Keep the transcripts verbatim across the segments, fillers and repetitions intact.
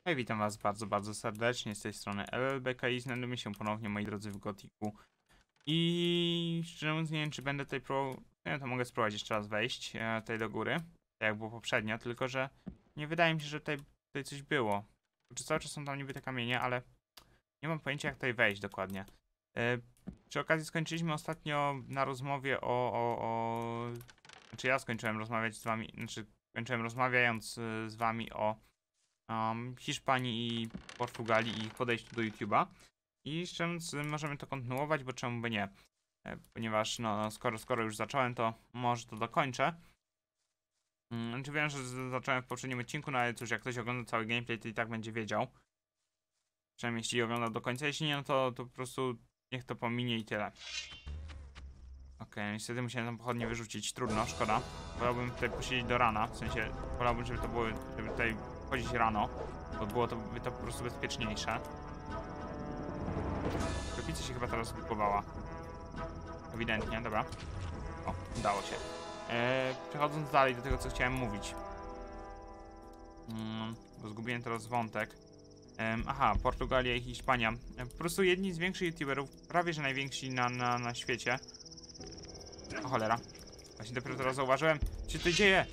Hej, witam was bardzo, bardzo serdecznie z tej strony L L B K i znajdujemy się ponownie, moi drodzy, w Gothicu. I szczerze mówiąc, nie wiem, czy będę tutaj próbował, nie, to mogę spróbować jeszcze raz wejść e, tutaj do góry, tak jak było poprzednio, tylko że nie wydaje mi się, że tutaj, tutaj coś było. Czy cały czas są tam niby te kamienie, ale nie mam pojęcia, jak tutaj wejść dokładnie. E, przy okazji skończyliśmy ostatnio na rozmowie o, o, o... Znaczy ja skończyłem rozmawiać z wami, znaczy skończyłem rozmawiając y, z wami o Um, Hiszpanii i Portugalii i ich podejściu do YouTube'a. I szczerze mówiąc, możemy to kontynuować, bo czemu by nie? E, ponieważ no, skoro, skoro już zacząłem, to może to dokończę. Mm, znaczy wiem, że z- zacząłem w poprzednim odcinku, no ale cóż, jak ktoś ogląda cały gameplay, to i tak będzie wiedział. Przynajmniej jeśli ogląda do końca, jeśli nie, no to, to po prostu niech to pominie i tyle. Okej, okay, niestety musiałem tam pochodnie wyrzucić, trudno, szkoda. Wolałbym tutaj posiedzieć do rana, w sensie wolałbym, żeby to było, żeby tutaj chodzić rano, bo było to, by to po prostu bezpieczniejsze. Kopica się chyba teraz zbudowała. Ewidentnie, dobra. O, udało się. Eee, przechodząc dalej do tego, co chciałem mówić. Hmm, bo zgubiłem teraz wątek. Ehm, aha, Portugalia i Hiszpania. E, po prostu jedni z większych youtuberów, prawie że najwięksi na, na, na świecie. O cholera. Właśnie dopiero teraz zauważyłem, co się tutaj dzieje.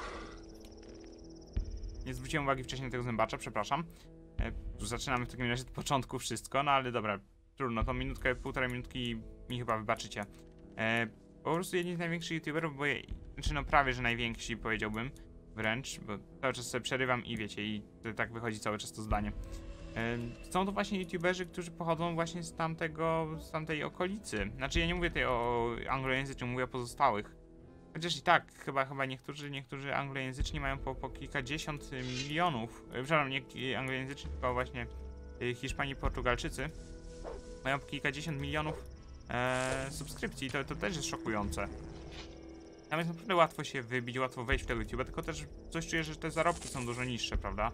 Nie zwróciłem uwagi wcześniej na tego zębacza, przepraszam. E, tu zaczynamy w takim razie od początku wszystko, no ale dobra, trudno, to minutkę, półtorej minutki mi chyba wybaczycie. E, po prostu jedni z największych youtuberów, bo je, znaczy no prawie, że najwięksi powiedziałbym, wręcz, bo cały czas sobie przerywam i wiecie, i to, tak wychodzi cały czas to zdanie. E, są to właśnie youtuberzy, którzy pochodzą właśnie z tamtego, z tamtej okolicy. Znaczy ja nie mówię tutaj o anglojęzycznym, mówię o pozostałych. Chociaż i tak, chyba, chyba niektórzy, niektórzy anglojęzyczni mają po, po kilkadziesiąt milionów, e, przepraszam, nie anglojęzyczni, tylko właśnie e, Hiszpanii, Portugalczycy mają po kilkadziesiąt milionów e, subskrypcji, to, to też jest szokujące. Tam jest naprawdę łatwo się wybić, łatwo wejść w tego YouTube'a, tylko też coś czuję, że te zarobki są dużo niższe, prawda?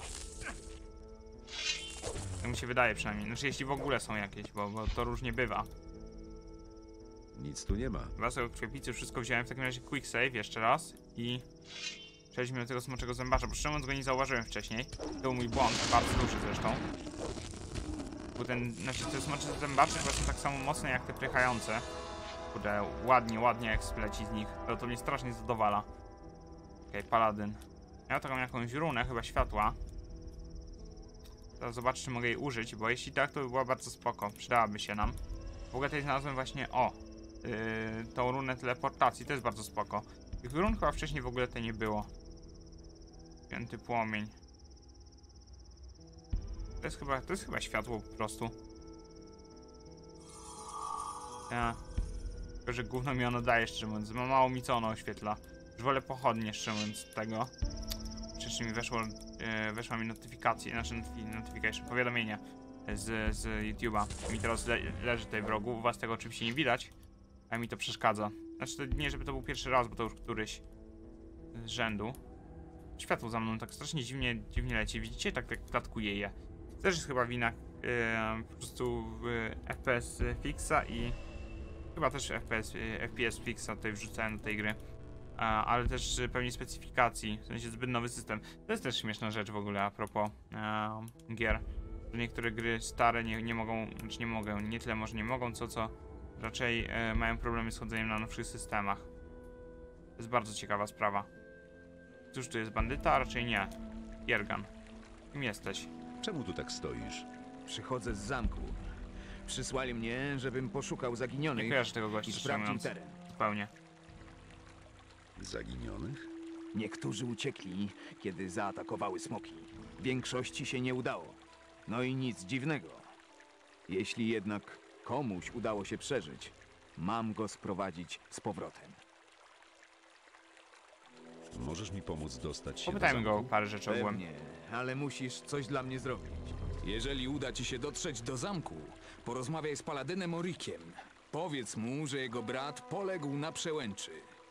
Tak mi się wydaje przynajmniej, znaczy jeśli w ogóle są jakieś, bo, bo to różnie bywa. Nic tu nie ma. Chyba sobie od sklepicy wszystko wziąłem, w takim razie quick save jeszcze raz i przejdźmy do tego smoczego zębacza, bo szczerze mówiąc go nie zauważyłem wcześniej. To był mój błąd, bardzo duży zresztą. Bo ten, znaczy te smocze zębacze chyba są tak samo mocne jak te prychające. Kurde, ładnie, ładnie jak spleci z nich, to, to mnie strasznie zadowala. Okej, okay, paladyn. Miał taką jakąś runę, chyba światła. Teraz zobaczę, czy mogę jej użyć, bo jeśli tak, to by była bardzo spoko, przydałaby się nam. W ogóle tutaj znalazłem właśnie, o, Yy, tą runę teleportacji, to jest bardzo spoko. Tych run chyba wcześniej w ogóle to nie było. Święty płomień. To jest chyba, to jest chyba światło po prostu. Ja. Tylko, że gówno mi ono daje, szczerze mówiąc. Ma mało mi co ono oświetla. Już wolę pochodnie, szczerze mówiąc, tego. Wcześniej mi weszło, yy, weszła mi notyfikacja, znaczy notification, powiadomienie z, z YouTube'a. Mi teraz le leży tutaj w rogu, u was tego oczywiście nie widać. A mi to przeszkadza. Znaczy to nie, żeby to był pierwszy raz, bo to już któryś z rzędu. Światło za mną tak strasznie dziwnie, dziwnie leci. Widzicie? Tak, tak klatkuje je. To też jest chyba wina yy, po prostu yy, F P S Fixa i chyba też F P S, yy, F P S Fixa tutaj wrzucałem do tej gry. A, ale też yy, pewnie specyfikacji, w sensie zbyt nowy system. To jest też śmieszna rzecz w ogóle a propos yy, gier. Że niektóre gry stare nie, nie mogą, znaczy nie mogą, nie tyle może nie mogą, co co raczej e, mają problemy z chodzeniem na nowszych systemach. To jest bardzo ciekawa sprawa. Cóż, tu jest bandyta? A raczej nie. Jergan. Kim jesteś? Czemu tu tak stoisz? Przychodzę z zamku. Przysłali mnie, żebym poszukał Nie zaginionych kojarzę tego i gościa, szczerze sprawdził mówiąc. teren. Zupełnie. Zaginionych? Niektórzy uciekli, kiedy zaatakowały smoki. Większości się nie udało. No i nic dziwnego. Jeśli jednak komuś udało się przeżyć, mam go sprowadzić z powrotem. Możesz mi pomóc dostać się Popytajmy do go o zamku? parę rzeczy ogółem. Pewnie, ale musisz coś dla mnie zrobić. Jeżeli uda ci się dotrzeć do zamku, porozmawiaj z paladynem Orikiem. Powiedz mu, że jego brat poległ na przełęczy.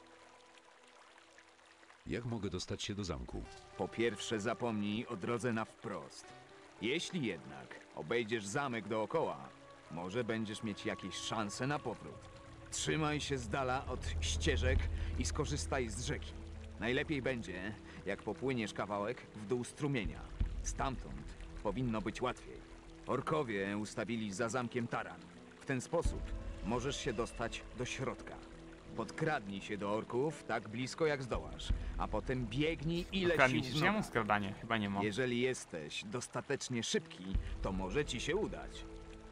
Jak mogę dostać się do zamku? Po pierwsze zapomnij o drodze na wprost. Jeśli jednak obejdziesz zamek dookoła, może będziesz mieć jakieś szanse na powrót. Trzymaj się z dala od ścieżek i skorzystaj z rzeki. Najlepiej będzie, jak popłyniesz kawałek w dół strumienia. Stamtąd powinno być łatwiej. Orkowie ustawili za zamkiem taran. W ten sposób możesz się dostać do środka. Podkradnij się do orków tak blisko jak zdołasz, a potem biegnij ile Kradnij sił się, w czy ja mam nogach. skradanie? Chyba nie mam. Jeżeli jesteś dostatecznie szybki, to może ci się udać.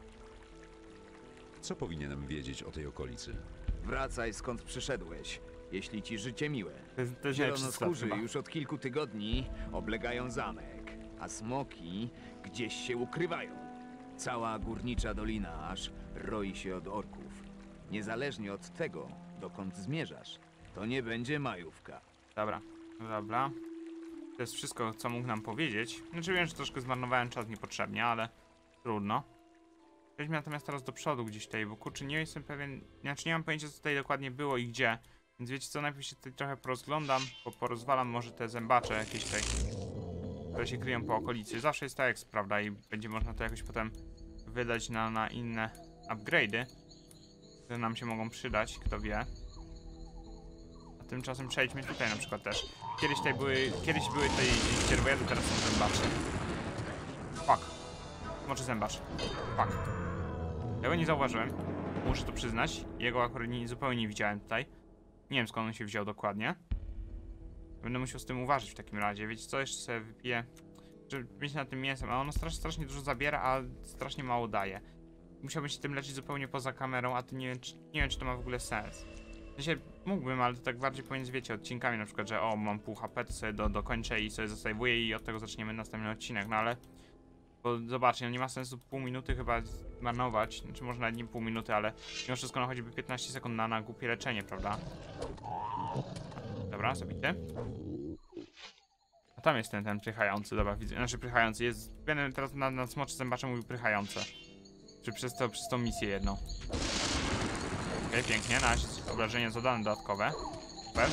Co powinienem wiedzieć o tej okolicy? Wracaj skąd przyszedłeś, jeśli ci życie miłe. To jest, to jest najlepszy cytat Zielonoskórzy chyba. już od kilku tygodni oblegają zamek, a smoki gdzieś się ukrywają. Cała górnicza dolina aż roi się od orków. Niezależnie od tego, dokąd zmierzasz, to nie będzie majówka. Dobra, dobra. To jest wszystko, co mógł nam powiedzieć. Znaczy wiem, że troszkę zmarnowałem czas niepotrzebnie, ale trudno. Przejdźmy natomiast teraz do przodu gdzieś tutaj, bo kurczę, nie jestem pewien, znaczy nie mam pojęcia, co tutaj dokładnie było i gdzie. Więc wiecie co, najpierw się tutaj trochę porozglądam, po, porozwalam może te zębacze jakieś tutaj, które się kryją po okolicy. Zawsze jest tak, prawda, i będzie można to jakoś potem wydać na, na inne upgrade'y, które nam się mogą przydać, kto wie. A tymczasem przejdźmy tutaj na przykład też. Kiedyś tutaj były, kiedyś były tutaj cierwojady, teraz są zębacze. Fuck. Może zębacz. Fuck. Tego nie zauważyłem. Muszę to przyznać. Jego akurat nie, zupełnie nie widziałem tutaj. Nie wiem, skąd on się wziął dokładnie. Będę musiał z tym uważać w takim razie. Wiecie co? Jeszcze sobie wypiję, żeby mieć na tym mięsem. A ono strasznie, strasznie dużo zabiera, a strasznie mało daje. Musiałbym się tym leczyć zupełnie poza kamerą, a to nie wiem, czy, nie wiem, czy to ma w ogóle sens. W sensie mógłbym, ale to tak bardziej pomiędzy, wiecie, odcinkami na przykład, że o, mam pół H P, to sobie do, dokończę i sobie zasejwuję i od tego zaczniemy następny odcinek, no ale... Bo zobaczcie, no nie ma sensu pół minuty chyba marnować, znaczy może nawet nie pół minuty, ale mimo wszystko no choćby piętnaście sekund na, na głupie leczenie, prawda? Dobra, zabity. A tam jest ten, ten prychający, dobra, widzę, znaczy prychający, jest, będę teraz na, na smoczy zębacze mówił prychające. Czy przez, to, przez tą misję jedną. Okej, okay, pięknie, na razie obrażenie zadane dodatkowe. Super.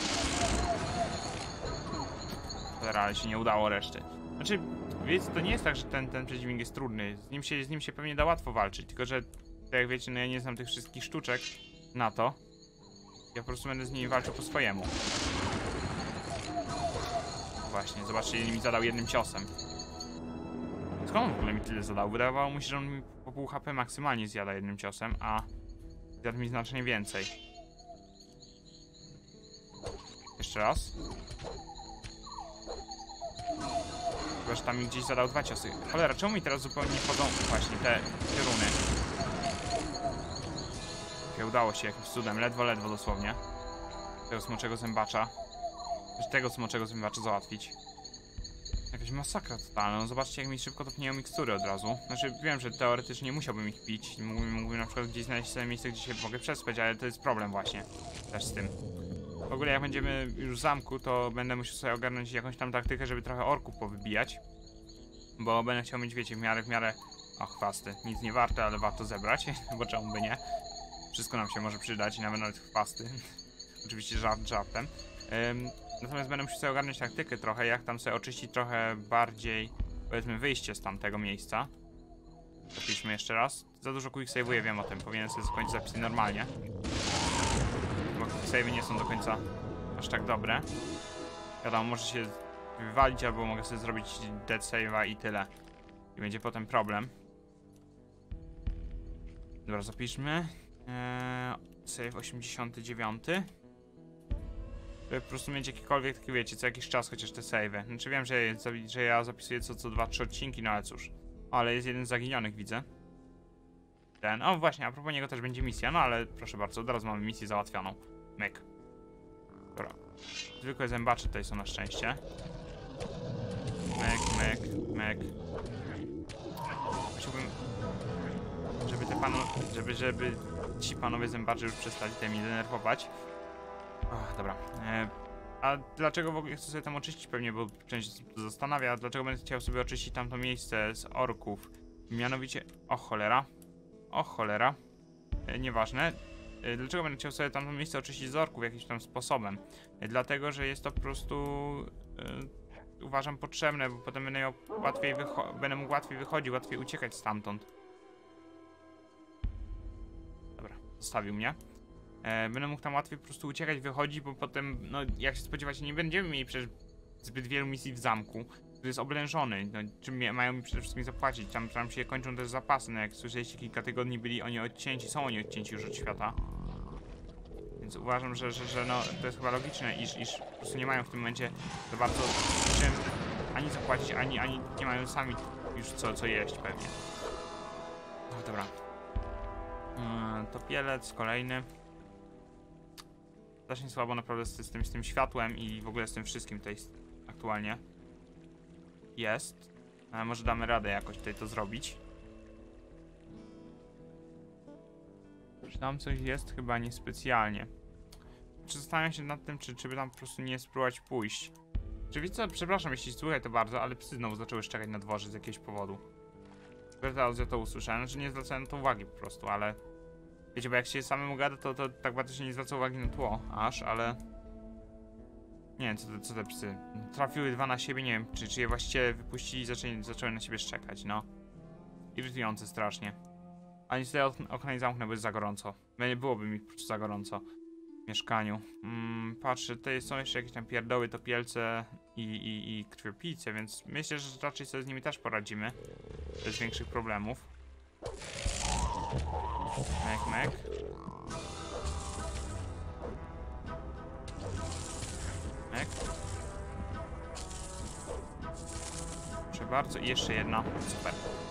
Dobra, ale się nie udało reszty. Znaczy, wiecie, to nie jest tak, że ten, ten przeciwnik jest trudny. Z nim, się, z nim się pewnie da łatwo walczyć, tylko że, tak jak wiecie, no ja nie znam tych wszystkich sztuczek na to. Ja po prostu będę z nimi walczył po swojemu. Właśnie, zobaczcie, ile mi zadał jednym ciosem. Skąd on w ogóle mi tyle zadał? Wydawało mu się, że on mi po pół H P maksymalnie zjada jednym ciosem, a zjadł mi znacznie więcej. Jeszcze raz. Chyba, że tam mi gdzieś zadał dwa ciosy. Cholera, czemu mi teraz zupełnie nie chodzą właśnie te, te runy? Okay, udało się jakimś cudem, ledwo, ledwo dosłownie. Tego smoczego zębacza. Tego smoczego zębacza załatwić. Jakaś masakra totalna. No zobaczcie, jak mi szybko topnieją mikstury od razu. Znaczy, wiem, że teoretycznie musiałbym ich pić. Mógłbym, mógłbym na przykład gdzieś znaleźć sobie miejsce, gdzie się mogę przespać, ale to jest problem właśnie. Też z tym. W ogóle jak będziemy już w zamku, to będę musiał sobie ogarnąć jakąś tam taktykę, żeby trochę orków powybijać. Bo będę chciał mieć, wiecie, w miarę, w miarę... O, chwasty. Nic nie warte, ale warto zebrać, bo czemu by nie. Wszystko nam się może przydać, nawet nawet chwasty. Oczywiście żart żartem. Ym, natomiast będę musiał sobie ogarnąć taktykę trochę, jak tam sobie oczyścić trochę bardziej, powiedzmy, wyjście z tamtego miejsca. Zapiszmy jeszcze raz. Za dużo quicksave'uję, wiem o tym, powinienem sobie skończyć zapisy normalnie. Bo quicksave'y nie są do końca aż tak dobre. Wiadomo, może się wywalić, albo mogę sobie zrobić dead save'a i tyle. I będzie potem problem. Dobra, zapiszmy. Eee, save osiemdziesiąty dziewiąty. Żeby po prostu mieć jakiekolwiek, takie wiecie, co jakiś czas chociaż te save'y. Znaczy wiem, że, że ja zapisuję co, co dwa trzy odcinki, no ale cóż. O, ale jest jeden z zaginionych, widzę. Ten, o właśnie, a propos niego też będzie misja, no ale proszę bardzo, od razu mamy misję załatwioną. Myk. Dobra. Zwykłe zębacze tutaj są na szczęście. Myk, myk, myk. Chciałbym, żeby te panu, żeby, żeby ci panowie zębacze już przestali te mnie denerwować. Oh, dobra. E, a dlaczego w ogóle chcę sobie tam oczyścić? Pewnie, bo część zastanawia, dlaczego będę chciał sobie oczyścić tamto miejsce z orków. Mianowicie... O cholera. O cholera. E, nieważne. E, dlaczego będę chciał sobie tamto miejsce oczyścić z orków jakimś tam sposobem? E, dlatego, że jest to po prostu... E, uważam potrzebne, bo potem będę, miał łatwiej będę mógł łatwiej wychodzić, łatwiej uciekać stamtąd. Dobra, zostawił mnie. E, będę mógł tam łatwiej po prostu uciekać, wychodzić, bo potem, no jak się spodziewać, nie będziemy mieli przecież zbyt wielu misji w zamku. który jest oblężony. No, czym mia- mają mi przede wszystkim zapłacić? Tam, tam się kończą też zapasy. No jak słyszeliście, kilka tygodni byli oni odcięci, są oni odcięci już od świata. Więc uważam, że, że, że no, to jest chyba logiczne, iż, iż po prostu nie mają w tym momencie za bardzo czym ani zapłacić, ani, ani nie mają sami już co, co jeść pewnie. No dobra. Yy, to pielec, kolejny. Strasznie słabo naprawdę z, z, tym, z tym światłem i w ogóle z tym wszystkim tutaj aktualnie jest. Ale może damy radę jakoś tutaj to zrobić. Czy tam coś jest? Chyba niespecjalnie. Czy zastanawiam się nad tym, czy, czy by tam po prostu nie spróbować pójść. Czy wiecie co? Przepraszam, jeśli słuchaj to bardzo, ale psy znowu zaczęły szczekać na dworze z jakiegoś powodu. Teraz ja to usłyszałem, znaczy nie zwracałem na to uwagi po prostu, ale... Wiecie, bo jak się samemu gada, to, to tak bardzo się nie zwraca uwagi na tło, aż, ale... Nie wiem, co te, co te psy. Trafiły dwa na siebie, nie wiem, czy, czy je właściwie wypuścili i zaczęli, zaczęły na siebie szczekać, no. Irytujące strasznie. A niestety ok okna nie zamknę, bo jest za gorąco. Nie byłoby mi po prostu za gorąco w mieszkaniu. Mm, patrzę, tutaj są jeszcze jakieś tam pierdoły, topielce i, i, i krwiopice, więc myślę, że raczej sobie z nimi też poradzimy. Bez większych problemów. Mek, mek. Mek. Proszę bardzo, i jeszcze jedna. Super.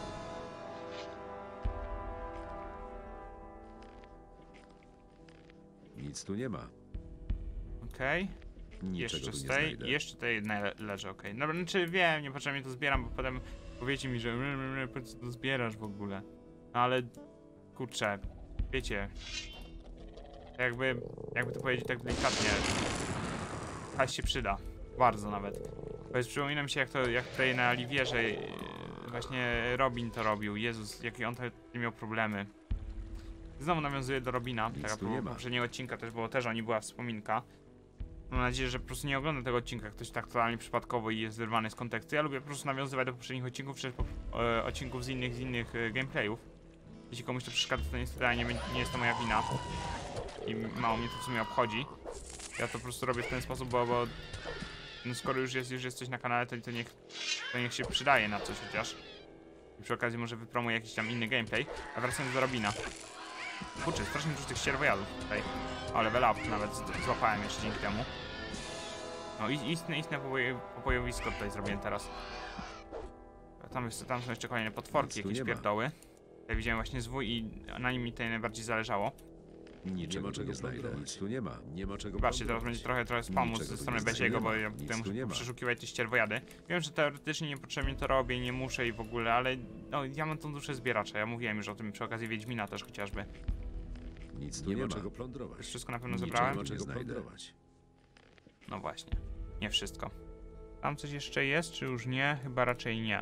Nic tu nie ma. Okej. Okay. Niczego Jeszcze tu z nie tej, znajdę. jeszcze tutaj jedna le leży, okej. Okay. No, znaczy wiem, niepotrzebnie to zbieram, bo potem powiecie mi, że my, my, my, po co to zbierasz w ogóle. No ale, kurczę, wiecie, jakby, jakby to powiedzieć tak delikatnie, hajs się przyda, bardzo nawet. Bo jest, przypomina mi się, jak to, jak tutaj na Oliwierze yy, właśnie Robin to robił. Jezus, jakie on tutaj miał problemy. Znowu nawiązuję do Robina, Nic taka tu nie po ma. poprzedniego odcinka też było, też o niej była wspominka. Mam nadzieję, że po prostu nie ogląda tego odcinka ktoś tak totalnie przypadkowo i jest wyrwany z kontekstu. Ja lubię po prostu nawiązywać do poprzednich odcinków, czy po, e, odcinków z innych, z innych e, gameplayów. Jeśli komuś to przeszkadza, to niestety nie, nie jest to moja wina. I mało mnie to w sumie obchodzi. Ja to po prostu robię w ten sposób, bo, bo no skoro już jest, już jest coś na kanale, to, to, niech, to niech się przydaje na coś chociaż. I przy okazji może wypromuję jakiś tam inny gameplay. A wracając do Robina. Kurczę, strasznie dużo tych ścierwojadów tutaj. O, level up nawet złapałem jeszcze dzięki temu. No i istne, istne poboje, pobojowisko tutaj zrobiłem teraz. Tam, jest, tam są jeszcze kolejne potworki, jakieś pierdoły. Tutaj widziałem właśnie zwój i na nim mi tutaj najbardziej zależało. Niczego tu nie znajdę. Nic tu nie ma. Nie ma czego Zobaczcie, teraz będzie trochę, trochę spamu Niczego ze tu strony nie Besiego, bo ma. ja Nic tutaj tu nie muszę ma. przeszukiwać te ścierwojady. Wiem, że teoretycznie niepotrzebnie to robię, nie muszę i w ogóle, ale no, ja mam tą duszę zbieracza. Ja mówiłem już o tym przy okazji Wiedźmina też chociażby. Nic tu nie, nie ma czego plądrować. Już wszystko na pewno Niczego zebrałem? nie ma czego plądrować. No właśnie, nie wszystko. Tam coś jeszcze jest, czy już nie? Chyba raczej nie.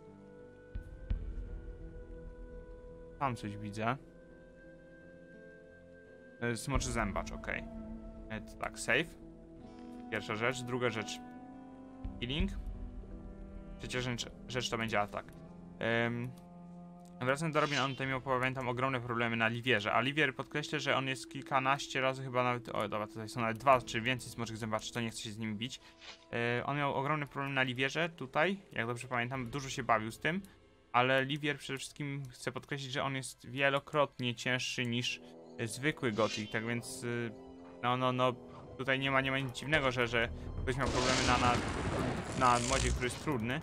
Tam coś widzę. Smoczy zębacz, ok. Tak, save. Pierwsza rzecz. Druga rzecz. Healing. Trzecia rzecz, rzecz to będzie atak. Um, wracając do Robina, on tutaj miał, pamiętam, ogromne problemy na Liwierze. A Liwier, podkreślę, że on jest kilkanaście razy, chyba nawet, o dobra, tutaj są nawet dwa czy więcej smoczych zębaczy, to nie chcę się z nimi bić. E, on miał ogromny problem na Liwierze, tutaj, jak dobrze pamiętam, dużo się bawił z tym. Ale Liwier przede wszystkim chcę podkreślić, że on jest wielokrotnie cięższy niż zwykły Gothic, tak więc y, no, no, no, tutaj nie ma, nie ma nic dziwnego, że, że ktoś miał problemy na, na, na modzie, który jest trudny.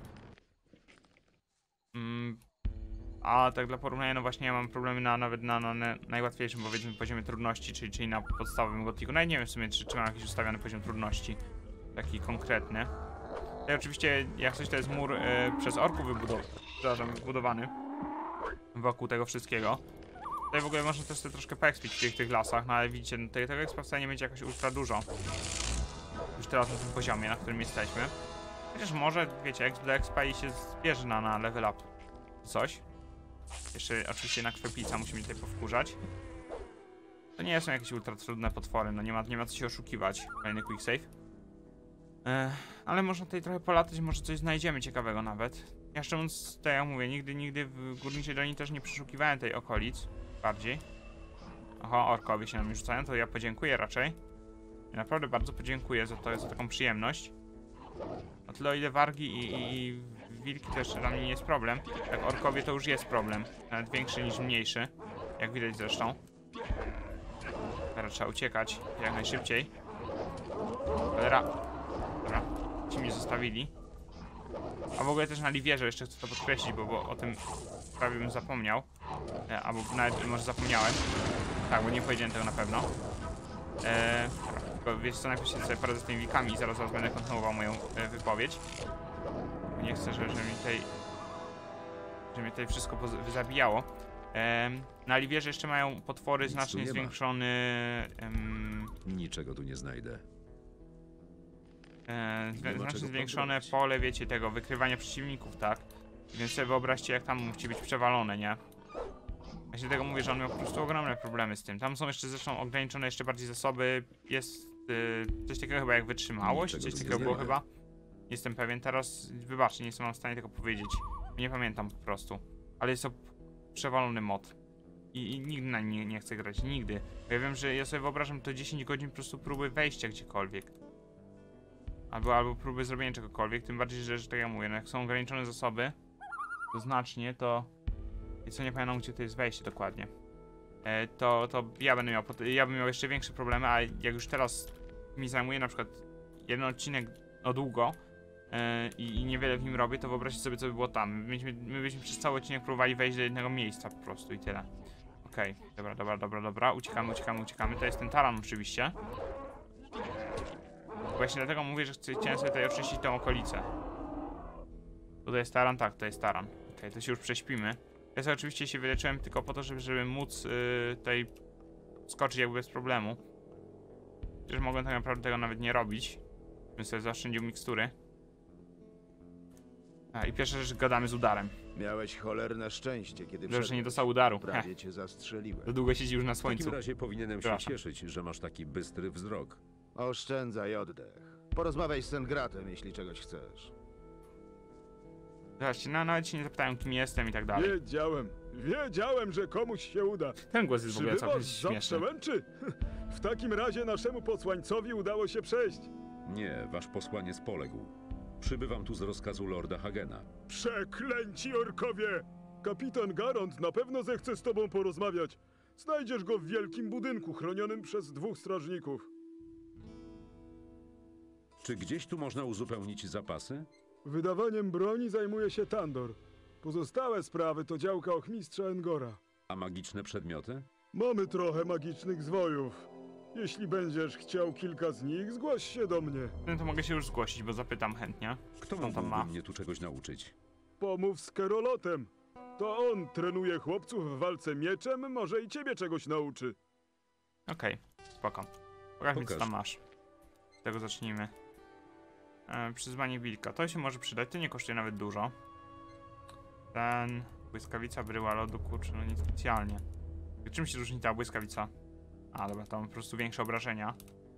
Mm, a tak dla porównania, no właśnie ja mam problemy na, nawet na, na, na najłatwiejszym, powiedzmy, poziomie trudności, czyli, czyli na podstawowym Gothicu. Nawet nie wiem w sumie, czy, czy mam jakiś ustawiony poziom trudności, taki konkretny. I oczywiście, jak coś to jest mur y, przez orków wybudowany, wybudowany wokół tego wszystkiego. Tutaj w ogóle można też sobie troszkę poekspić w tych, tych lasach, no ale widzicie, no, tego expa wcale nie będzie jakoś ultra dużo. Już teraz na tym poziomie, na którym jesteśmy. Chociaż może, wiecie, exp do expa i się zbierze na, na level up. Coś. Jeszcze oczywiście na krwepica musimy tutaj powkurzać. To nie są jakieś ultra trudne potwory, no nie ma, nie ma co się oszukiwać. Kolejny quick save. Ech, ale można tutaj trochę polatać, może coś znajdziemy ciekawego nawet. Ja szczerze mówiąc, to ja mówię, nigdy, nigdy w Górniczej Dolinie też nie przeszukiwałem tej okolic. Bardziej. Oho, orkowie się nam już rzucają, to ja podziękuję raczej. Ja naprawdę bardzo podziękuję za to, za taką przyjemność. O tyle o ile wargi i, i, i wilki też dla mnie nie jest problem, jak orkowie to już jest problem. Nawet większy niż mniejszy, jak widać zresztą. Teraz trzeba uciekać jak najszybciej. Cholera. Dobra, ci mnie zostawili. A w ogóle też na Liwierze jeszcze chcę to podkreślić, bo, bo o tym prawie bym zapomniał. E, albo nawet może zapomniałem. Tak, bo nie powiedziałem tego na pewno. E, tylko wiesz co, najpierw się sobie poradzę z tymi wilkami i zaraz, zaraz będę kontynuował moją e, wypowiedź. Nie chcę, żeby, żeby mi tutaj... Żeby mi tutaj wszystko zabijało. E, na Liwierze jeszcze mają potwory Nic tu znacznie nie ma. zwiększony... Em, Niczego tu nie znajdę. E, Nie ma znacznie czego zwiększone plądrować. pole, wiecie, tego wykrywania przeciwników, tak? Więc sobie wyobraźcie, jak tam musi być przewalone, nie? Właśnie dlatego mówię, że on miał po prostu ogromne problemy z tym. Tam są jeszcze zresztą ograniczone jeszcze bardziej zasoby. Jest y, coś takiego chyba jak wytrzymałość, Niczego coś tu nie takiego było znajdę. chyba. Nie jestem pewien teraz, wybaczcie, nie jestem w stanie tego powiedzieć. Nie pamiętam po prostu. Ale jest to przewalony mod. I, i nigdy na nie, nie chcę grać, nigdy. Bo ja wiem, że ja sobie wyobrażam to dziesięć godzin po prostu próby wejścia gdziekolwiek. Albo, albo próby zrobienia czegokolwiek, tym bardziej, że, że tak jak mówię, no jak są ograniczone zasoby, to znacznie, to... I co nie pamiętam, gdzie to jest wejście dokładnie. E, to, to ja będę miał, ja bym miał jeszcze większe problemy, a jak już teraz mi zajmuje na przykład jeden odcinek o długo e, i, i niewiele w nim robię, to wyobraźcie sobie, co by było tam. My byśmy, my byśmy przez cały odcinek próbowali wejść do jednego miejsca po prostu i tyle. Okej, okay. Dobra, dobra, dobra, dobra, uciekamy, uciekamy, uciekamy. To jest ten taran oczywiście. Właśnie dlatego mówię, że chcę, chciałem sobie tutaj oczyścić tą okolicę. Tutaj jest taran? Tak, to jest taran. Okej, okay, to się już prześpimy. Ja sobie oczywiście się wyleczyłem tylko po to, żeby, żeby móc yy, tutaj skoczyć jakby bez problemu. Przecież mogłem tak naprawdę tego nawet nie robić. Bym sobie zaoszczędził mikstury. A, i pierwsza rzecz, gadamy z udarem. Miałeś cholerne szczęście, kiedy Dobrze, że nie dostał udaru. Heh, prawie cię zastrzeliłem. za długo siedzi już na W takim słońcu. razie powinienem się Przepraszam. cieszyć, że masz taki bystry wzrok. Oszczędzaj oddech. Porozmawiaj z Sengratem, jeśli czegoś chcesz. Zobaczcie, no, nawet się nie zapytają, kim jestem i tak dalej. Wiedziałem, wiedziałem, że komuś się uda. Ten głos jest w ogóle całkiem Przybywasz za śmieszny. przełęczy? W takim razie naszemu posłańcowi udało się przejść. Nie, wasz posłaniec poległ. Przybywam tu z rozkazu lorda Hagena. Przeklęci orkowie! Kapitan Garond na pewno zechce z tobą porozmawiać. Znajdziesz go w wielkim budynku chronionym przez dwóch strażników. Czy gdzieś tu można uzupełnić zapasy? Wydawaniem broni zajmuje się Tandor. Pozostałe sprawy to działka ochmistrza Engora. A magiczne przedmioty? Mamy trochę magicznych zwojów. Jeśli będziesz chciał kilka z nich, zgłoś się do mnie. No to mogę się już zgłosić, bo zapytam chętnie. Kto Co on tam mógłby ma? mnie tu czegoś nauczyć? Pomów z Kerolotem. To on trenuje chłopców w walce mieczem, może i ciebie czegoś nauczy. Okej, okay, spoko. Pokaż mi, co Pokaż. tam masz. Z tego zacznijmy. E, przyzwanie wilka. To się może przydać, to nie kosztuje nawet dużo. Ten... Błyskawica, bryła lodu, kurczę, no nie specjalnie. Czym się różni ta błyskawica? A, dobra, tam po prostu większe obrażenia.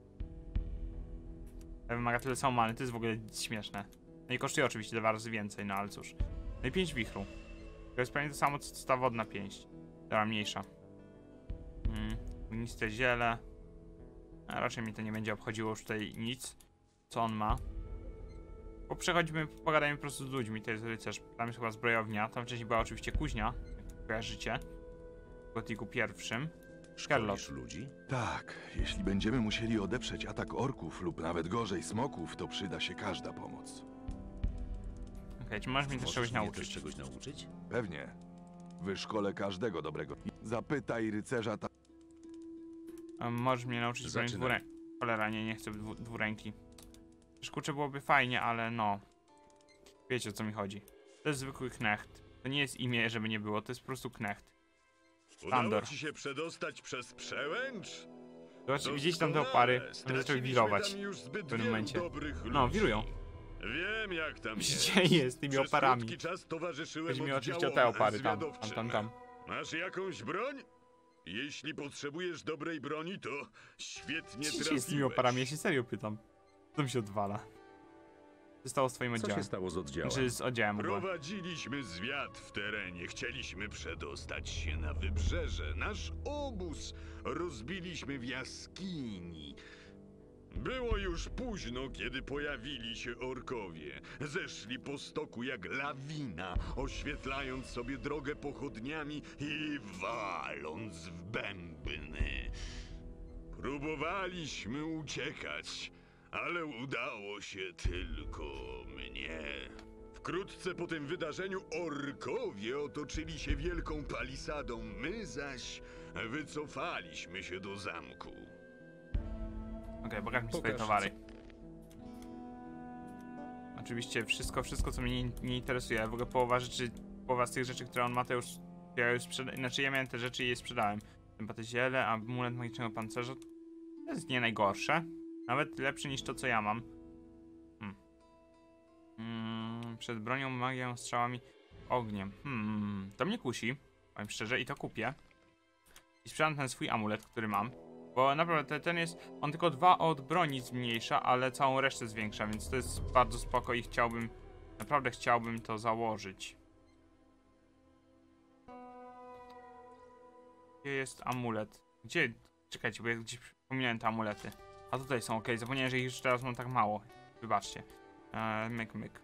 Wymaga tyle samo many, to jest w ogóle śmieszne. No i kosztuje oczywiście dwa razy więcej, no ale cóż. No i pięć wichru. To jest prawie to samo, co ta wodna pięść. Dobra, mniejsza. Mm, Ogniste ziele. A raczej mi to nie będzie obchodziło już tutaj nic. Co on ma? Bo przechodzimy, pogadajmy po prostu z ludźmi. To jest rycerz. Tam jest chyba zbrojownia. Tam wcześniej była oczywiście kuźnia. Jak kojarzycie. W Gotiku pierwszym. Szkolisz ludzi? Tak, jeśli będziemy musieli odeprzeć atak orków lub nawet gorzej smoków, to przyda się każda pomoc. Okej, okay, czy możesz mnie też Możesz czegoś mnie nauczyć? też czegoś nauczyć? Pewnie. Wyszkolę każdego dobrego. Zapytaj rycerza ta... Um, możesz mnie nauczyć broni Zaczynaj. dwurę... Cholera, nie, nie chcę dwu, dwuręki. Też kurczę, byłoby fajnie, ale no. Wiecie, o co mi chodzi. To jest zwykły knecht. To nie jest imię, żeby nie było, to jest po prostu knecht. Udało Tandor. ci się przedostać przez przełęcz? Zobaczcie, widzieliście tam te opary? One zaczęły Straciliśmy wirować. tam już zbyt w pewnym wielu momencie. dobrych No, ludzi. wirują. Wiem, jak tam Co się jest. dzieje z tymi Przez oparami? krótki czas towarzyszyłem Chodzi mi oczywiście o oddziałom te opary tam, tam, zwiadowczym. tam, tam. Masz jakąś broń? Jeśli potrzebujesz dobrej broni, to świetnie Co się dzieje trafiłeś. z tymi oparami? Ja się serio pytam. Co mi się odwala? Co stało z twoim Co oddziałem? się stało z oddziałem? Znaczy z oddziałem ogółem. Prowadziliśmy zwiat w terenie. Chcieliśmy przedostać się na wybrzeże. Nasz obóz rozbiliśmy w jaskini. Było już późno, kiedy pojawili się orkowie. Zeszli po stoku jak lawina, oświetlając sobie drogę pochodniami i waląc w bębny. Próbowaliśmy uciekać, ale udało się tylko mnie. Wkrótce po tym wydarzeniu orkowie otoczyli się wielką palisadą, my zaś wycofaliśmy się do zamku. Okej, okay, pokaż mi swoje Pokaż, towary. Oczywiście wszystko, wszystko co mnie nie, nie interesuje. W ogóle połowa rzeczy, połowa z tych rzeczy, które on ma, to już ja już sprzedałem. Znaczy ja miałem te rzeczy i je sprzedałem. Sympaty ziele, amulet magicznego pancerza. To jest nie najgorsze. Nawet lepszy niż to, co ja mam. Hmm. Hmm, przed bronią, magią, strzałami, ogniem. Hmm, to mnie kusi, powiem szczerze, i to kupię. I sprzedam ten swój amulet, który mam. Bo naprawdę ten jest, on tylko dwa od broni zmniejsza, ale całą resztę zwiększa, więc to jest bardzo spoko i chciałbym, naprawdę chciałbym to założyć. Gdzie jest amulet? Gdzie? Czekajcie, bo ja gdzieś przypomniałem te amulety. A tutaj są, ok, zapomniałem, że ich już teraz mam tak mało. Wybaczcie. Eee, myk, myk.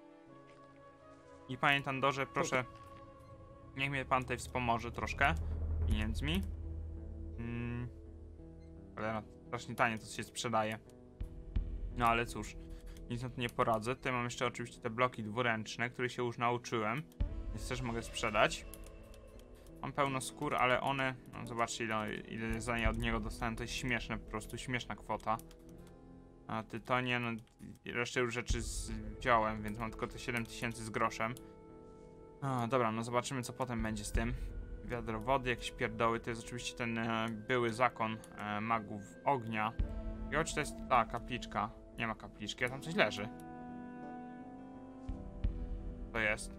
I panie Tandorze, proszę, niech mnie pan tutaj wspomoże troszkę pieniędzmi. Mm. Ale strasznie tanie to się sprzedaje. No ale cóż, nic na to nie poradzę. Tutaj mam jeszcze oczywiście te bloki dwuręczne, których się już nauczyłem, więc też mogę sprzedać. Mam pełno skór, ale one, no zobaczcie ile, ile za nie od niego dostałem, to jest śmieszne, po prostu śmieszna kwota. A tytonie, no resztę już rzeczy wziąłem, więc mam tylko te siedem tysięcy z groszem. A, dobra, no zobaczymy co potem będzie z tym. Wiadro wody, jakieś pierdoły, to jest oczywiście ten e, były zakon e, magów ognia. I czy to jest ta kapliczka? Nie ma kapliczki, a tam coś leży. To jest.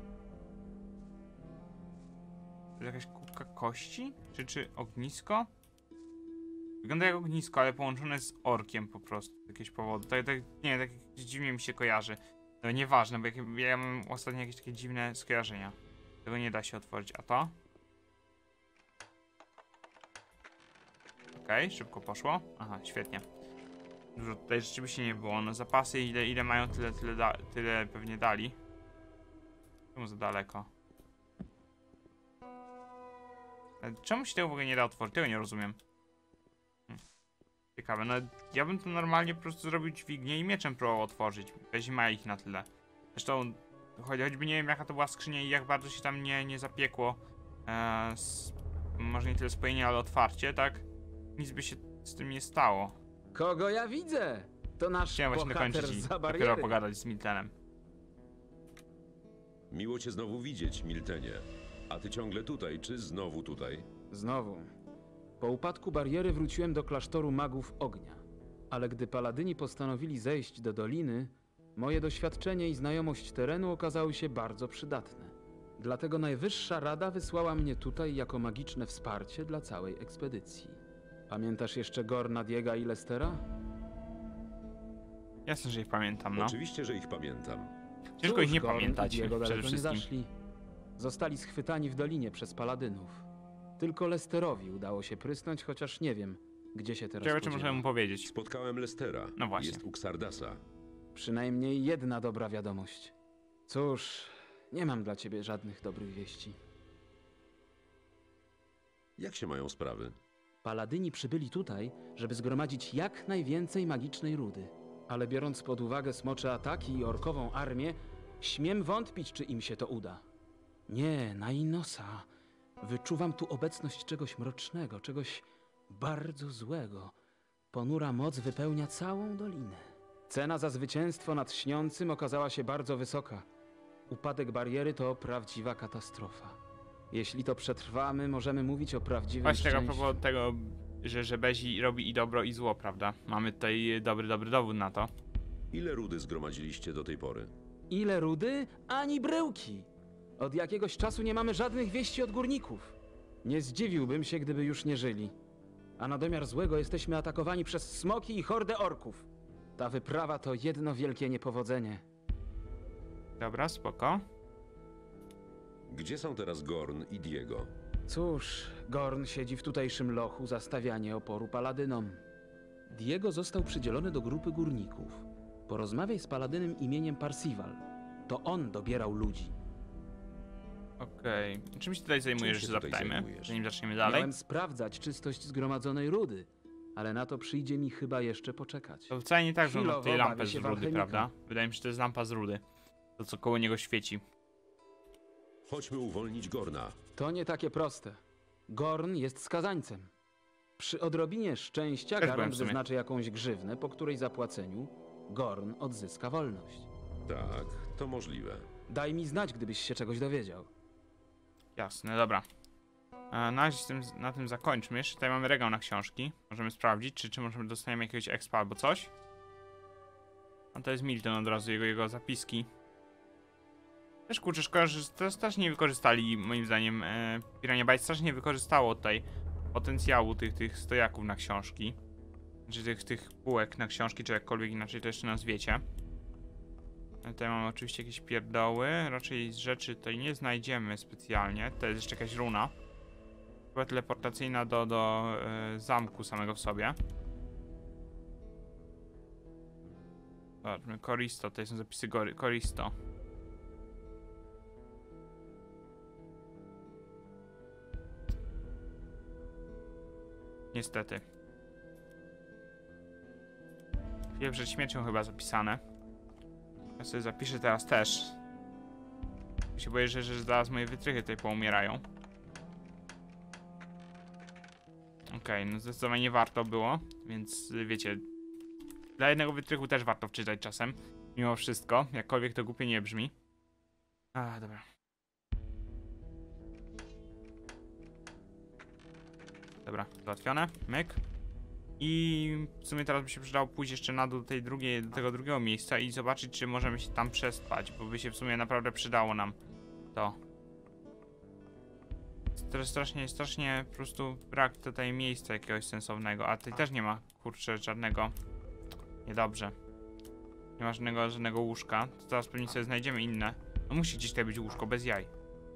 To jest jakaś kubka kości? Czy, czy ognisko? Wygląda jak ognisko, ale połączone z orkiem po prostu z jakiegoś powodu. Tak, tak, nie, tak dziwnie mi się kojarzy. No nieważne, bo jak, ja mam ostatnio jakieś takie dziwne skojarzenia. Tego nie da się otworzyć, a to? Okej, okay, szybko poszło. Aha, świetnie. Dużo tutaj rzeczywiście nie było. No zapasy ile, ile mają, tyle, tyle, da, tyle pewnie dali. Czemu za daleko? Ale czemu się tego w ogóle nie da otworzyć? Tego nie rozumiem. Hm. Ciekawe, no ja bym to normalnie po prostu zrobił dźwignię i mieczem próbował otworzyć. Weź ma ich na tyle. Zresztą choć, choćby nie wiem jaka to była skrzynia i jak bardzo się tam nie, nie zapiekło. Eee, z, może nie tyle spojenie, ale otwarcie, tak? Nic by się z tym nie stało. Kogo ja widzę? To nasz Chciałem właśnie bohater dokończyć i za dopiero bariery. pogadać z Miltenem. Miło cię znowu widzieć, Miltenie. A ty ciągle tutaj, czy znowu tutaj? Znowu. Po upadku bariery wróciłem do klasztoru magów ognia. Ale gdy paladyni postanowili zejść do doliny, moje doświadczenie i znajomość terenu okazały się bardzo przydatne. Dlatego Najwyższa Rada wysłała mnie tutaj jako magiczne wsparcie dla całej ekspedycji. Pamiętasz jeszcze Gorna, Diega i Lestera? Jasne, że ich pamiętam, no. Oczywiście, że ich pamiętam. Ciężko ich nie Gorn i pamiętać, Diego przede daleko nie wszystkim. zaszli. Zostali schwytani w dolinie przez paladynów. Tylko Lesterowi udało się prysnąć, chociaż nie wiem, gdzie się teraz Ciekawe, czy podziewa. możemy mu powiedzieć. Spotkałem Lestera. No właśnie. Jest u Xardasa. Przynajmniej jedna dobra wiadomość. Cóż, nie mam dla ciebie żadnych dobrych wieści. Jak się mają sprawy? Paladyni przybyli tutaj, żeby zgromadzić jak najwięcej magicznej rudy. Ale biorąc pod uwagę smocze ataki i orkową armię, śmiem wątpić, czy im się to uda. Nie, na Inosa. Wyczuwam tu obecność czegoś mrocznego, czegoś bardzo złego. Ponura moc wypełnia całą dolinę. Cena za zwycięstwo nad śniącym okazała się bardzo wysoka. Upadek bariery to prawdziwa katastrofa. Jeśli to przetrwamy, możemy mówić o prawdziwym Właśnie tego, a szczęściu. propos tego, że, że Bezi robi i dobro, i zło, prawda? Mamy tutaj dobry, dobry dowód na to. Ile rudy zgromadziliście do tej pory? Ile rudy, ani bryłki. Od jakiegoś czasu nie mamy żadnych wieści od górników. Nie zdziwiłbym się, gdyby już nie żyli. A na domiar złego jesteśmy atakowani przez smoki i hordę orków. Ta wyprawa to jedno wielkie niepowodzenie. Dobra, spoko. Gdzie są teraz Gorn i Diego? Cóż, Gorn siedzi w tutejszym lochu za stawianie oporu paladynom. Diego został przydzielony do grupy górników. Porozmawiaj z paladynem imieniem Parsival. To on dobierał ludzi. Okej. Czym się tutaj zajmujesz, się że tutaj zapytajmy, zajmujesz? zanim zaczniemy dalej? Miałem sprawdzać czystość zgromadzonej rudy, ale na to przyjdzie mi chyba jeszcze poczekać. To wcale nie tak, że on ma Chwilowo tutaj lampę bawię z się w rudy, alchemika. prawda? Wydaje mi się, że to jest lampa z rudy. To, co koło niego świeci. Chodźmy uwolnić Gorna. To nie takie proste. Gorn jest skazańcem. Przy odrobinie szczęścia Też byłem Garant w sumie. wyznaczy jakąś grzywnę, po której zapłaceniu Gorn odzyska wolność. Tak, to możliwe. Daj mi znać, gdybyś się czegoś dowiedział. Jasne, dobra. E, na, razie z tym, na tym zakończmy. Jeszcze tutaj mamy regał na książki. Możemy sprawdzić, czy, czy możemy dostaniemy jakiegoś expa albo coś. A to jest Milton od razu, jego, jego zapiski. Też kurczę, szkoda, że to strasznie nie wykorzystali, moim zdaniem, e, Pirania Bytes strasznie nie wykorzystało tutaj potencjału tych, tych stojaków na książki. Czy tych, tych półek na książki, czy jakkolwiek inaczej to jeszcze nazwiecie. E, Tutaj mamy oczywiście jakieś pierdoły, raczej rzeczy tutaj nie znajdziemy specjalnie. To jest jeszcze jakaś runa. Chyba teleportacyjna do, do e, zamku samego w sobie. Zobaczmy, Koristo, tutaj są zapisy Gory, Koristo. Niestety. Chwilę przed śmiercią chyba zapisane. Ja sobie zapiszę teraz też. Ja się boję, że, że zaraz moje wytrychy tutaj poumierają. Okej, okay, no zdecydowanie warto było, więc wiecie, dla jednego wytrychu też warto wczytać czasem, mimo wszystko, jakkolwiek to głupie nie brzmi. A, dobra. Dobra, załatwione, myk. I w sumie teraz by się przydało pójść jeszcze na dół do, tej drugiej, do tego drugiego miejsca i zobaczyć, czy możemy się tam przespać, bo by się w sumie naprawdę przydało nam to. Teraz strasznie, strasznie po prostu brak tutaj miejsca jakiegoś sensownego, a tutaj też nie ma, kurczę, żadnego. Niedobrze. Nie ma żadnego, żadnego łóżka. To teraz pewnie sobie znajdziemy inne. No musi gdzieś tutaj być łóżko, bez jaj.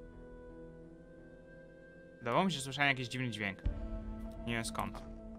Wydawało mi się, że słyszałem jakiś dziwny dźwięk. Nie wiem skąd.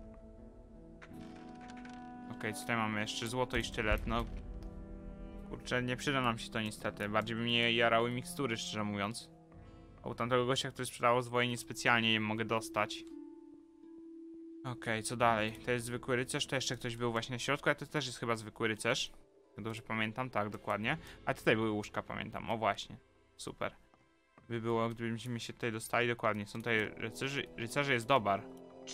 Okej, okay, co tutaj mamy jeszcze? Złoto i sztylet, no... Kurczę, nie przyda nam się to niestety. Bardziej by mnie jarały mikstury, szczerze mówiąc. A u tamtego gościa, który sprzedało zwojenie, specjalnie je mogę dostać. Okej, okay, co dalej? To jest zwykły rycerz, to jeszcze ktoś był właśnie na środku, a to też jest chyba zwykły rycerz. Jak dobrze pamiętam, tak, dokładnie. A tutaj były łóżka, pamiętam, o właśnie. Super. By było, gdybyśmy się tutaj dostali, dokładnie. Są tutaj rycerzy, rycerze jest Dobar.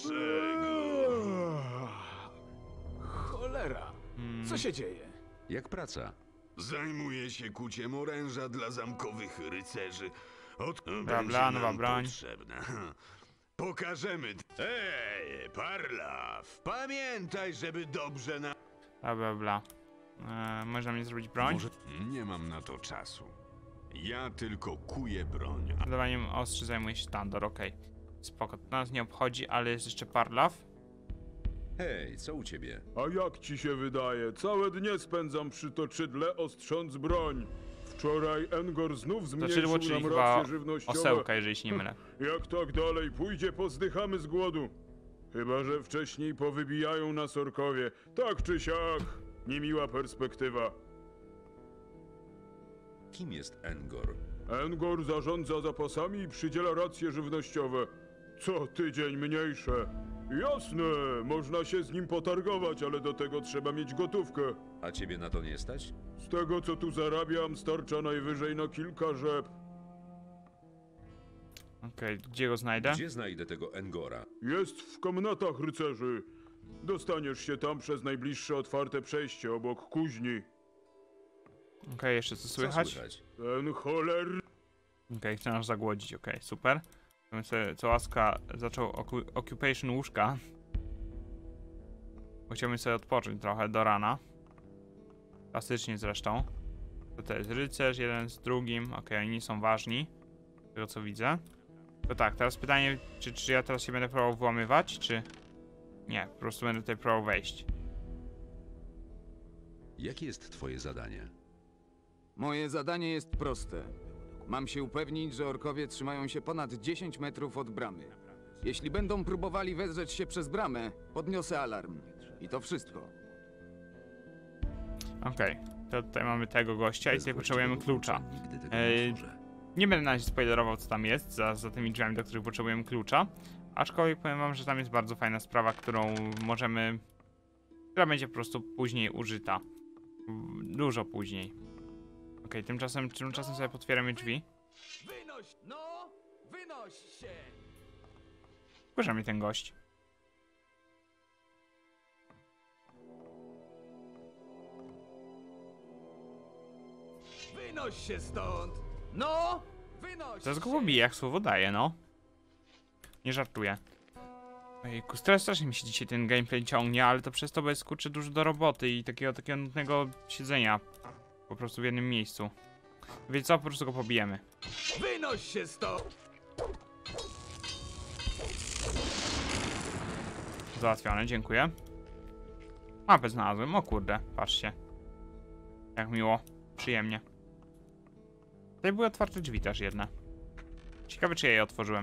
Cholera! Hmm. Co się dzieje? Jak praca? Zajmuję się kuciem oręża dla zamkowych rycerzy. Od... Bla, bla, nowa broń. Potrzebna. Pokażemy. Ej, Parlaw, pamiętaj, żeby dobrze na... Bla, bla, bla. Eee, można mnie zrobić broń? Może... Nie mam na to czasu. Ja tylko kuję broń. Dodawaniem ostrzy zajmuje się Tandor, okej. Okay. Spoko, to nas nie obchodzi, ale jest jeszcze Parlaw. Hej, co u ciebie? A jak ci się wydaje? Całe dnie spędzam przy toczydle, ostrząc broń. Wczoraj Engor znów zmniejszył Toczydło, czyli nam chyba racje żywnościowe. osełka, jeżeli się nie mylę. Jak tak dalej pójdzie, pozdychamy z głodu. Chyba że wcześniej powybijają nas orkowie. Tak czy siak, niemiła perspektywa. Kim jest Engor? Engor zarządza zapasami i przydziela racje żywnościowe. Co tydzień mniejsze. Jasne, można się z nim potargować, ale do tego trzeba mieć gotówkę. A ciebie na to nie stać? Z tego co tu zarabiam, starcza najwyżej na kilka rzep. Okej, okay, gdzie go znajdę? Gdzie znajdę tego Engora? Jest w komnatach rycerzy. Dostaniesz się tam przez najbliższe otwarte przejście obok kuźni. Okej, okay, jeszcze co słychać? Co słychać? Ten choler... Okej, okay, chcę nas zagłodzić, okej, okay, super. Sobie, co łaska zaczął oku occupation łóżka. Bo chciałbym sobie odpocząć trochę do rana. Klasycznie zresztą. To, to jest rycerz, jeden z drugim. Okej, okay, oni nie są ważni. Z tego co widzę. To tak, teraz pytanie, czy, czy ja teraz się będę próbował włamywać, czy... Nie, po prostu będę tutaj próbował wejść. Jakie jest twoje zadanie? Moje zadanie jest proste. Mam się upewnić, że orkowie trzymają się ponad dziesięć metrów od bramy. Jeśli będą próbowali wedrzeć się przez bramę, podniosę alarm. I to wszystko. Okej, to tutaj mamy tego gościa i Bez tutaj właściwego potrzebujemy klucza. nigdy tego Ej, nie otworzę. Nie będę na razie spoilerował, co tam jest, za, za tymi drzwiami, do których potrzebujemy klucza. Aczkolwiek powiem wam, że tam jest bardzo fajna sprawa, którą możemy... która będzie po prostu później użyta. Dużo później. Okej, tymczasem, tymczasem sobie potwieramy drzwi. Wynoś! No! Wynoś się! Wkurza mnie ten gość. Wynoś się stąd! No! Wynoś Zaraz go się! pobiję, jak słowo daję, no. Nie żartuję. Ojejku, strasznie, strasznie mi się dzisiaj ten gameplay ciągnie, ale to przez to, bo jest kurczę dużo do roboty i takiego, takiego nudnego siedzenia po prostu w jednym miejscu. Wiecie co, po prostu go pobijemy. Wynoś się stąd! Załatwione, dziękuję. Mapę znalazłem, o kurde, patrzcie. Jak miło, przyjemnie. Tutaj były otwarte drzwi też jedne. Ciekawe, czy ja je otworzyłem.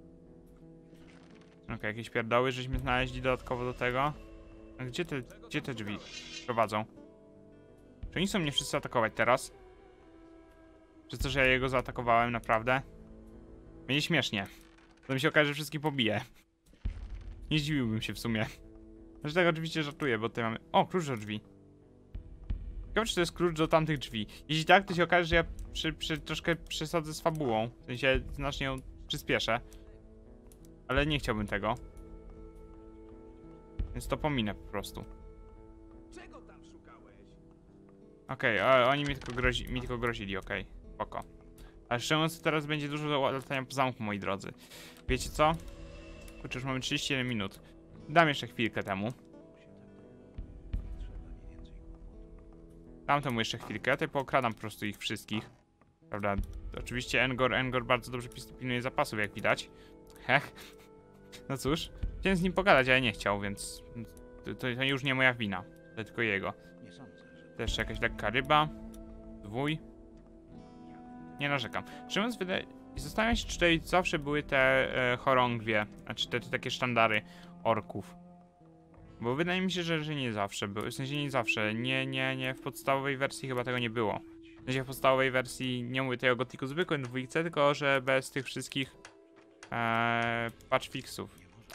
Okej, okay, jakieś pierdoły, żeśmy znaleźli dodatkowo do tego. A gdzie te, gdzie te drzwi prowadzą? Czy oni chcą mnie wszyscy atakować teraz? Przez to, że ja jego zaatakowałem, naprawdę? Będzie śmiesznie. To mi się okaże, że wszystkich pobiję. Nie zdziwiłbym się w sumie. Znaczy tak oczywiście żartuję, bo tutaj mamy... O, klucz do drzwi. Ciekawe, czy to jest klucz do tamtych drzwi. Jeśli tak, to się okaże, że ja przy, przy, troszkę przesadzę z fabułą. W sensie znacznie ją przyspieszę. Ale nie chciałbym tego. Więc to pominę po prostu. Czego tam szukałeś? Okej, okay, oni mi tylko, grozi, mi tylko grozili, okej. Okay. Spoko. Ale szczerze mówiąc, teraz będzie dużo do latania po zamku, moi drodzy. Wiecie co? Kurczę, już mamy trzydzieści jeden minut. Dam jeszcze chwilkę temu. Dam temu jeszcze chwilkę, ja tutaj pookradam po prostu ich wszystkich. Prawda? Oczywiście Engor, Engor bardzo dobrze pilnuje zapasów, jak widać. Hech. No cóż, chciałem z nim pogadać, ale nie chciał, więc to, to, to już nie moja wina. To tylko jego. To jeszcze jakaś lekka ryba. Zwój. Nie narzekam. Szczerze mówiąc, wydaje... Zastanawiam się, czy tutaj zawsze były te e, chorągwie, znaczy te, te takie sztandary orków. Bo wydaje mi się, że, że nie zawsze były. W sensie nie zawsze. Nie, nie, nie. W podstawowej wersji chyba tego nie było. W sensie w podstawowej wersji, nie mówię tutaj o Gothicu zwykłym, dwójce, tylko że bez tych wszystkich e, patch fixów.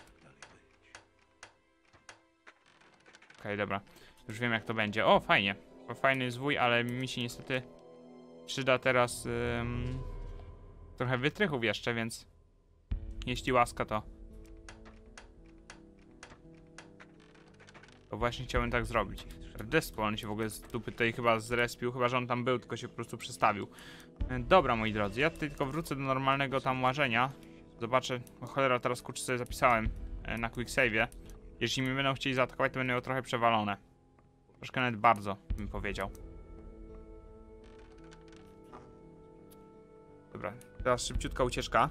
Okej, okay, dobra. Już wiem, jak to będzie. O, fajnie. Fajny zwój, ale mi się niestety przyda teraz ym, trochę wytrychów jeszcze, więc jeśli łaska, to to właśnie chciałem tak zrobić. Despo, on się w ogóle z dupy tutaj chyba zrespił, chyba że on tam był, tylko się po prostu przestawił. E, dobra, moi drodzy, ja tutaj tylko wrócę do normalnego tam łażenia. Zobaczę, o cholera, teraz kurczę sobie zapisałem e, na quicksave'ie. Jeśli mnie będą chcieli zaatakować, to będę miał trochę przewalone. Troszkę nawet bardzo, bym powiedział. Dobra, teraz szybciutka ucieczka.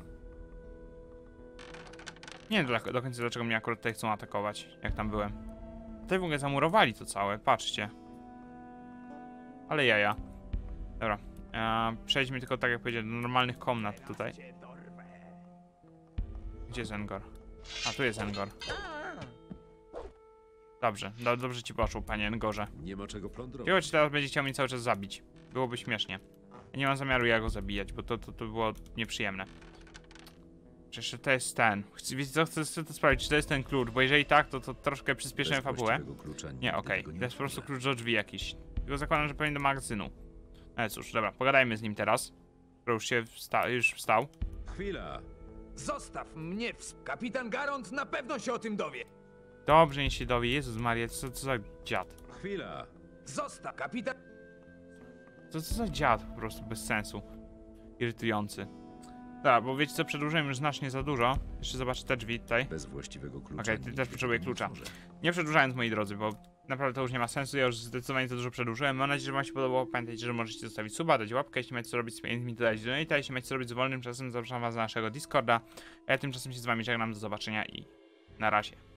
Nie wiem do, do końca, dlaczego mnie akurat tutaj chcą atakować, jak tam byłem. Tutaj w ogóle zamurowali to całe, patrzcie. Ale jaja. Dobra, e, przejdźmy tylko, tak jak powiedziałem, do normalnych komnat tutaj. Gdzie jest Engor? A, tu jest Engor. Dobrze, do, dobrze ci poszło, panie Engorze. Nie ma czego plądrować. Ciekawe, czy teraz będzie chciał mnie cały czas zabić. Byłoby śmiesznie. Ja nie mam zamiaru ja go zabijać, bo to, to, to było nieprzyjemne. Przecież to jest ten. Chcę, wiecie co, chcę, chcę to sprawdzić, czy to jest ten klucz, bo jeżeli tak, to, to troszkę przyspieszymy Bez fabułę. właściwego klucza nigdy Nie, okej, tego nie to jest po prostu otworzę. klucz do drzwi jakiś. Tylko zakładam, że powinien do magazynu. Ale cóż, dobra, pogadajmy z nim teraz. Skoro już się wsta już wstał. Chwila! Zostaw mnie w... Kapitan Garond na pewno się o tym dowie. Dobrze, niech się dowie. Jezus Maria, co, co za dziad. Chwila! Zostaw, kapitan... Co, co za dziad, po prostu bez sensu. Irytujący. Tak, bo wiecie co, przedłużyłem już znacznie za dużo. Jeszcze zobaczę te drzwi tutaj. Bez właściwego klucza. Okej, ty nigdy też potrzebuję tego nie klucza. otworzę. Nie przedłużając, moi drodzy, bo naprawdę to już nie ma sensu. Ja już zdecydowanie za dużo przedłużyłem. Mam nadzieję, że wam się podobało. Pamiętajcie, że możecie zostawić suba, dać łapkę, jeśli macie co robić z pieniędzmi, to dać donate, jeśli macie co robić z wolnym czasem, zapraszam was do naszego Discorda. A ja tymczasem się z wami żegnam, do zobaczenia i na razie.